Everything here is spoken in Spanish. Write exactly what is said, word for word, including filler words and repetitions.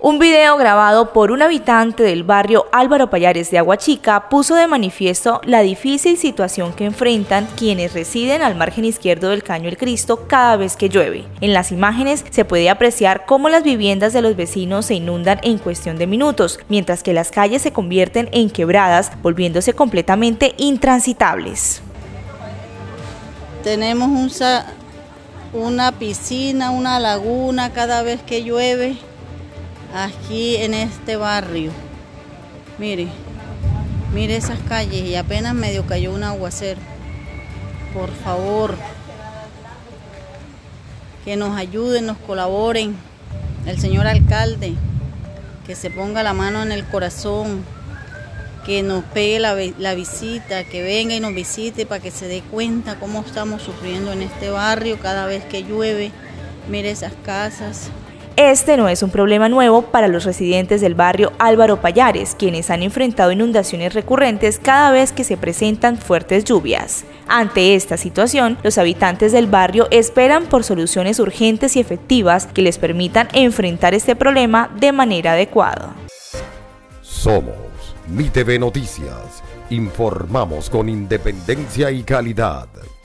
Un video grabado por un habitante del barrio Álvaro Pallares de Aguachica puso de manifiesto la difícil situación que enfrentan quienes residen al margen izquierdo del Caño El Cristo cada vez que llueve. En las imágenes se puede apreciar cómo las viviendas de los vecinos se inundan en cuestión de minutos, mientras que las calles se convierten en quebradas, volviéndose completamente intransitables. Tenemos un sa- una piscina, una laguna cada vez que llueve. Aquí en este barrio, mire, mire esas calles y apenas medio cayó un aguacero. Por favor, que nos ayuden, nos colaboren, el señor alcalde, que se ponga la mano en el corazón, que nos pegue la, la visita, que venga y nos visite para que se dé cuenta cómo estamos sufriendo en este barrio cada vez que llueve. Mire esas casas. Este no es un problema nuevo para los residentes del barrio Álvaro Pallares, quienes han enfrentado inundaciones recurrentes cada vez que se presentan fuertes lluvias. Ante esta situación, los habitantes del barrio esperan por soluciones urgentes y efectivas que les permitan enfrentar este problema de manera adecuada. Somos Mi T V Noticias. Informamos con independencia y calidad.